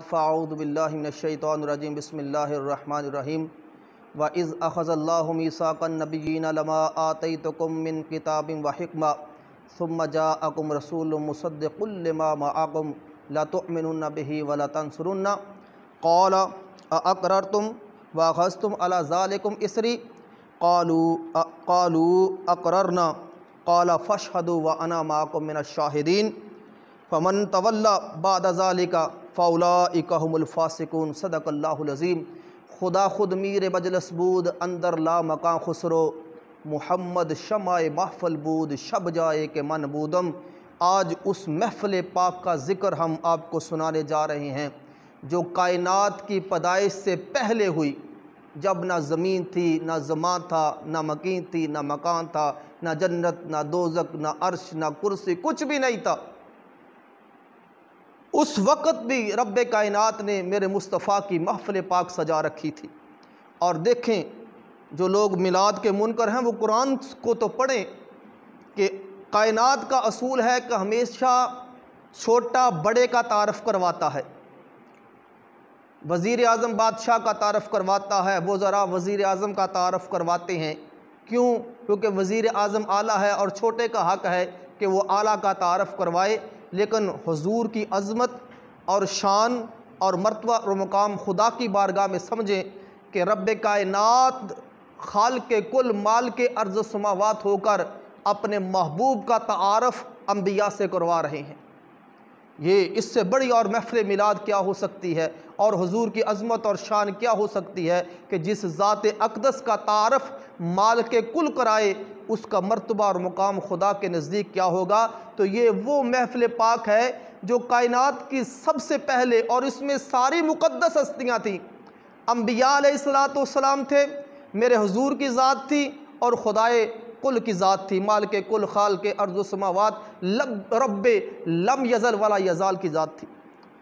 फ़अऊज़ु बिल्लाहि मिनश्शैतानिर्रजीम बिस्मिल्लाहिर्रहमानिर्रहीम व इज़ अख़ज़ल्लाहु मीसाक़न नबिय्यीना लमा आतैतुकुम मिन किताबिन व हिक्मा सुम्मा जाअकुम रसूलुम मुसद्दिक़ुल लिमा मअकुम लतुअमिनुन्न बिही व लतंसुरुन्ना क़ाल अअक़ररतुम व अख़ज़्तुम अला ज़ालिकुम इसरी क़ालू अक़ररना क़ाल फ़शहदू व अना मअकुम मिनश्शाहिदीन फ़मन तवल्ला बाद ज़ालिका फ़उलाइका हुमुल फ़ासिक़ून। सदक़ल्लाहुल अज़ीम। खुदा खुद मीर बजलस बूद अंदर ला मकां खुसरो मुहम्मद शमाए महफ़ल बूद शब जाए के मन बूदम। आज उस महफ़िल पाक का ज़िक्र हम आपको सुनाने जा रहे हैं जो कायनात की पैदाइश से पहले हुई, जब ना ज़मीन थी, ना ज़मान था, ना मकीन थी, ना मकान था, ना जन्नत, ना दोज़ख, ना अर्श, ना कुर्सी, कुछ भी नहीं था। उस वक़्त भी रब्बे कायनात ने मेरे मुस्तफ़ा की महफ़िल पाक सजा रखी थी। और देखें, जो लोग मिलाद के मुनकर हैं वो कुरान को तो पढ़ें कि कायनात का असूल है कि हमेशा छोटा बड़े का तारफ़ करवाता है। वज़ीर आज़म बादशाह का तारफ़ करवाता है, वो ज़रा वज़ीर आज़म का तारफ़ करवाते हैं। क्यों? क्योंकि वज़ीर आज़म आला है और छोटे का हक़ है कि वो आला का तारफ़ करवाए। लेकिन हुज़ूर की अज़मत और शान और मर्तबा और मुकाम खुदा की बारगाह में समझें कि रब्बे कायनात खालिक़े कुल मालिके अर्ज़ व समावात होकर अपने महबूब का तारफ़ अंबिया से करवा रहे हैं। ये इससे बड़ी और महफ़िल मिलाद क्या हो सकती है, और हुज़ूर की अज़मत और शान क्या हो सकती है कि जिस ज़ात अक़दस का तारफ़ मालिके कुल कराए, उसका मर्तबा और मुकाम खुदा के नज़दीक क्या होगा। तो ये वो महफ़िल पाक है जो कायनात की सबसे पहले, और इसमें सारी मुक़द्दस हस्तियाँ थीं। अंबिया अलैहिस्सलातु वस्सलाम थे, मेरे हुज़ूर की ज़ात थी और खुदाए कुल की ज़ात थी, मालिके कुल खालिक़े अर्ज़ व समावात रब्बे लम यज़ल वला यज़ाल की ज़ात थी।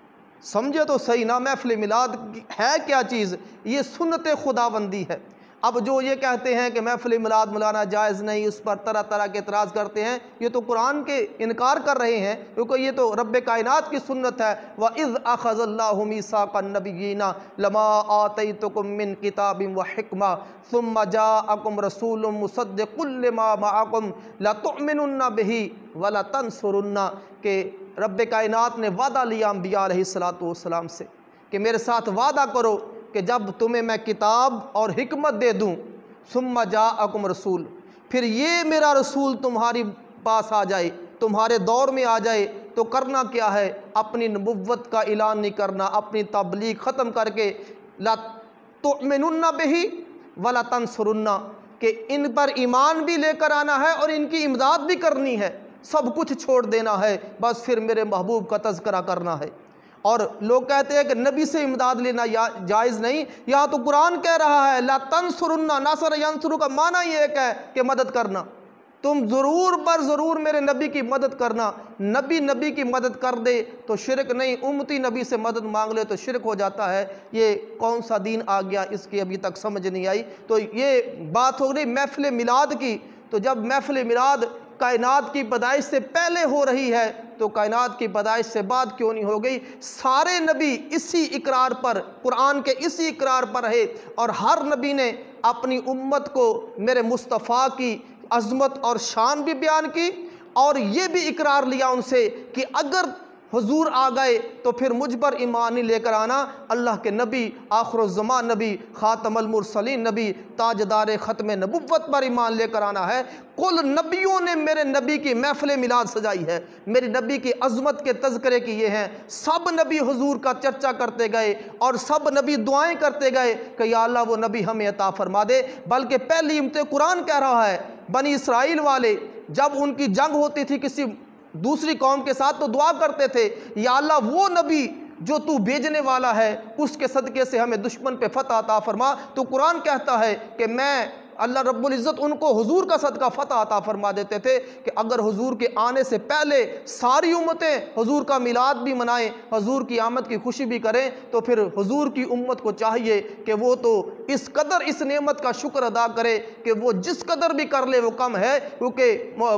समझे तो सही ना, महफ़िल मिलाद है क्या चीज़? ये सुन्नत खुदाबंदी है। अब जो ये कहते हैं कि महफ़िल मिलाद मिलाना जायज़ नहीं, उस पर तरह तरह के एतराज़ करते हैं, ये तो कुरान के इनकार कर रहे हैं, क्योंकि ये तो रब्बे कायनात की सुन्नत है। व इज़ अख़ज़ल्लाहु मीसाक़न नबिय्यीना लमा आतैतुकुम मिन किताबिन व हिक्मा सुम्मा जाअकुम रसूलुम मुसद्दिक़ुल लिमा मअकुम लतुअमिनुन्न बिही व लतंसुरुन्ना। के रब्बे कायनात ने वादा लिया अंबिया अलैहिस्सलातु वस्सलाम से कि मेरे साथ वादा करो कि जब तुम्हें मैं किताब और हिकमत दे दूँ, सुम्मा जाअकुम रसूल, फिर ये मेरा रसूल तुम्हारी पास आ जाए, तुम्हारे दौर में आ जाए, तो करना क्या है? अपनी नबुव्वत का ऐलान नहीं करना, अपनी तबलीग ख़त्म करके ला तुअमिनुन्न बिही वला तंसुरुन्ना, कि इन पर ईमान भी लेकर आना है और इनकी इमदाद भी करनी है, सब कुछ छोड़ देना है, बस फिर मेरे महबूब का तज़किरा करना है। और लोग कहते हैं कि नबी से इमदाद लेना जायज़ नहीं। यहाँ तो कुरान कह रहा है ला तंसुरुन्ना, नासर यंसुरु का माना ये एक है कि मदद करना। तुम ज़रूर बर ज़रूर मेरे नबी की मदद करना। नबी की मदद कर दे तो शिरक नहीं, उम्मती नबी से मदद मांग ले तो शिरक हो जाता है। ये कौन सा दीन आ गया, इसकी अभी तक समझ नहीं आई। तो ये बात हो रही महफ़िल मिलाद की। तो जब महफ़िल मिलाद कायनात की पैदाइश से पहले हो रही है, तो कायनात की पैदाइश से बाद क्यों नहीं हो गई? सारे नबी इसी इकरार पर, कुरान के इसी इकरार पर रहे, और हर नबी ने अपनी उम्मत को मेरे मुस्तफ़ा की अज़मत और शान भी बयान की, और ये भी इकरार लिया उनसे कि अगर हुजूर आ गए तो फिर मुझ पर ईमान नहीं लेकर आना। अल्लाह के नबी, आखिरुज़्ज़मान नबी, ख़ातमुल मुरसलीन नबी, ताजदार ख़त्म नबुव्वत पर ईमान लेकर आना है। कुल नबियों ने मेरे नबी की महफ़िल मिलाद सजाई है, मेरे नबी की अज़मत के तज़किरे किए हैं। सब नबी हुजूर का चर्चा करते गए और सब नबी दुआएं करते गए कि या अल्लाह वो नबी हमें अता फरमा दे। बल्कि पहली इम्ते कुरान कह रहा है, बनी इसराइल वाले जब उनकी जंग होती थी किसी दूसरी कौम के साथ, तो दुआ करते थे या अल्लाह वो नबी जो तू भेजने वाला है उसके सदक़े से हमें दुश्मन पे फतह अता फरमा। तो कुरान कहता है कि मैं अल्लाह रब्बुल इज़्ज़त उनको हुजूर का सदका फतह अता फरमा देते थे कि अगर हुजूर के आने से पहले सारी उम्मतें हुजूर का मिलाद भी मनाएं, हुजूर की आमद की खुशी भी करें, तो फिर हुजूर की उम्मत को चाहिए कि वो तो इस कदर इस नेमत का शुक्र अदा करे कि वो जिस कदर भी कर ले वो कम है। क्योंकि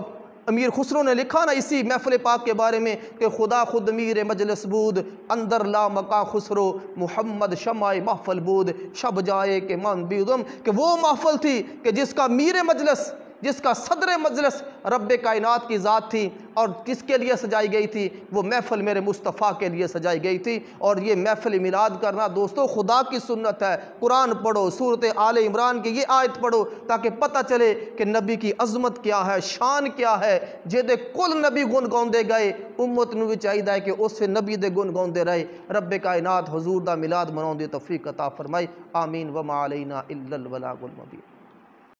अमीर खुसरो ने लिखा ना इसी महफिल पाक के बारे में कि खुदा खुद मीर मजलिस बूद अंदर ला मका खुसरो मोहम्मद शमाए महफल बूद शब जाए के मन बीदम, कि वो महफल थी कि जिसका मीर मजलिस, जिसका सदर मजलिस रब्बे कायनात की ज़ात थी, और किसके लिए सजाई गई थी? वो महफ़िल मेरे मुस्तफ़ा के लिए सजाई गई थी। और ये महफ़िल मिलाद करना दोस्तों खुदा की सुन्नत है। कुरान पढ़ो, सूरत आले इमरान की ये आयत पढ़ो, ताकि पता चले कि नबी की अज़मत क्या है, शान क्या है। जेदे कुल नबी गुण गाउंदे गए, उम्मत नूं भी चाहिए है कि उससे नबी दे गुण गाउंदे रहे। रब्बे कायनात हुजूर दा मिलाद मनाउण दी तौफीक अता फरमाए। आमीन व मा अलैना इल्लल बलागुल मुबीन।